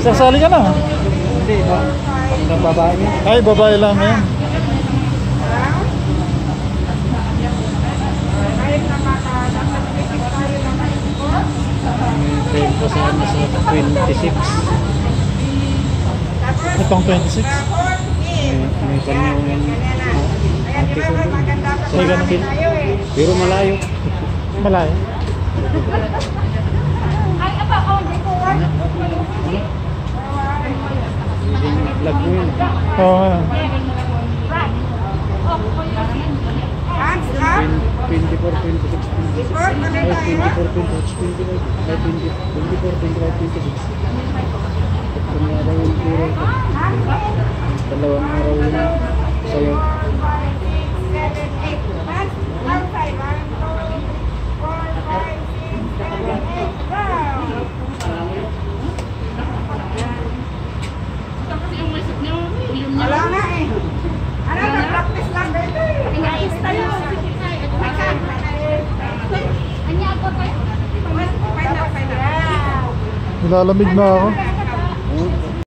Sasali ka na? Hindi ba? Ang babae. Ay, babae lang yan. May tempo sa 26. Itong 26. May kanyang ate ko. May ganun din. Pero malayo. Malayo. Vlog mo yun. Oo nga. 24, 26, 26. Ay, 24, 26, 25. Ay, 24, 25, 26. Tatlong araw yung turo ko. Dalawang araw yung sa'yo. Wala nga eh. Ano, nag-practice lang dito eh. Inayos tayo. Nilalamig na ako.